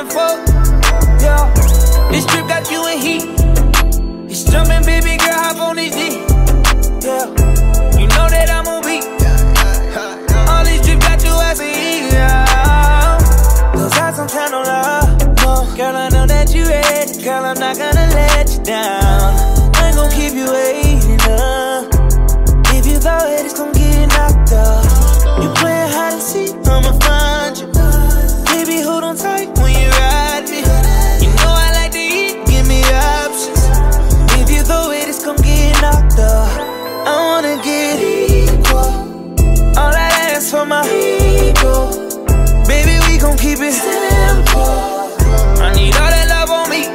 tryna fuck. Yeah, this trip got you in heat. It's jumping, baby girl, hop on this D. Yeah, you know that I'm on beat. All these trips got you as a heat. Yeah, those eyes some time on love. No, girl, I know that you ready. Girl, I'm not gonna let you down. I ain't gon' keep you waiting up. If you throw it, it's gon' get knocked up. You playin' hide and seek, I'ma find you. Baby, hold on tight when you ride me. You know I like to eat, give me options. If you throw it, it's gon' get knocked up. I wanna get equal. All that ass for my ego. Baby, we gon' keep it simple. I need all that love on me.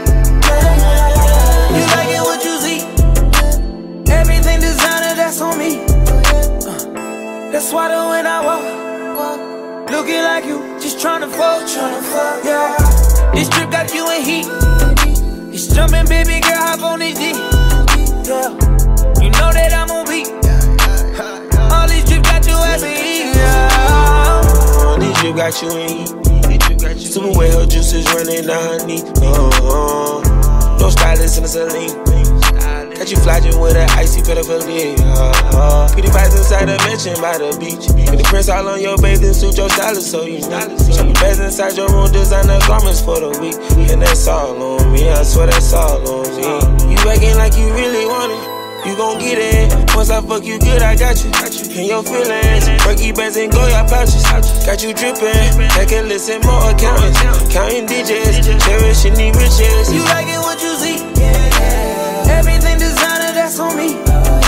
You like it what you see. Everything designer, that's on me. That's why though when I walk, looking like you, just tryna fuck, yeah. This trip got you in heat. It's jumping, baby girl, hop on this D. Yeah, you know that I'm on beat. All these trips got you as a heat, yeah. These trips got you in heat. Super wet, her juices running down her knee. No stylist in the saline. Got you flogging with an icy pedophilia. Pretty vibes inside the mansion by the beach. With the prints all on your bathing suit, your stylist, so you know. So you best inside your room, designer garments for the week. And that's all on me, I swear that's all on me. You acting like you really want it. You gon' get it. Once I fuck you good, I got you. In your feelings, Perky bands and go your pouches. Got you drippin', take a listen, more accountants. Counting digits, cherishing the riches. You like it what you see. Everything designer, that's on me.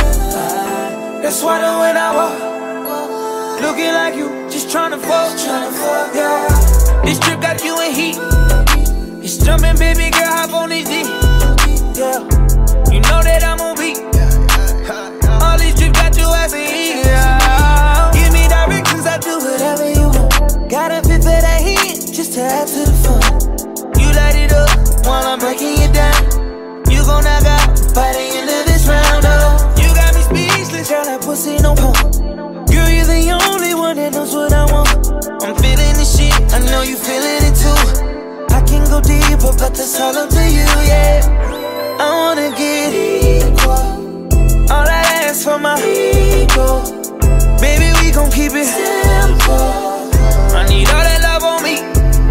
That's why though when I walk, looking like you, just tryna fuck, yeah. This trip got you in heat. It's jumping, baby girl, hop on this D. Yeah, you know that I'm on beat. All these trips got you as a heat, yeah. Give me directions, I do whatever you want. Got a fit for that heat, just to add to the fun. You light it up while I'm breaking it down. You gon' knock out by the end of this round, oh. You got me speechless, girl, that pussy no pump. Girl, you're the only one that knows what I want. I'm feeling this shit, I know you feeling it too. I can go deeper, but that's all up to you, yeah. I wanna get equal. All that ass for my ego. Baby, we gon' keep it simple. I need all that love on me.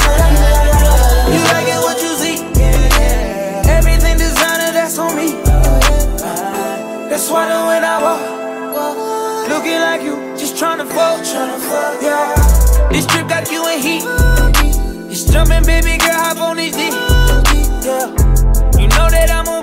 You like it what you see. Everything designer, that's on me. That's why though when I walk, looking like you, just tryna fuck, yeah. This trip got you in heat. It's jumping, baby girl, hop on this D. Yeah, you know that I'm on